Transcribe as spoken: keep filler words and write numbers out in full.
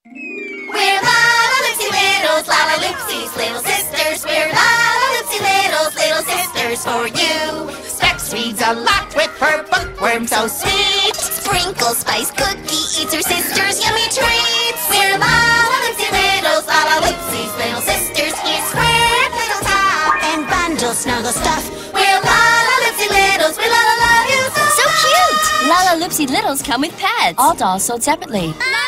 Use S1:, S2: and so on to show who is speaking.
S1: We're Lalaloopsy Littles, Lalaloopsy's little sisters. We're Lalaloopsy Littles, little sisters for you. Specs reads a lot with her bookworm so sweet. Sprinkle Spice Cookie eats her sister's yummy treats. We're Lalaloopsy Littles, Lalaloopsy's little sisters. Here's Squirt, Little Top, and Bundle Snuggle Stuff. We're Lalaloopsy Littles, we la la la you so
S2: So cute! Lalaloopsy Littles come with pads. All dolls sold separately.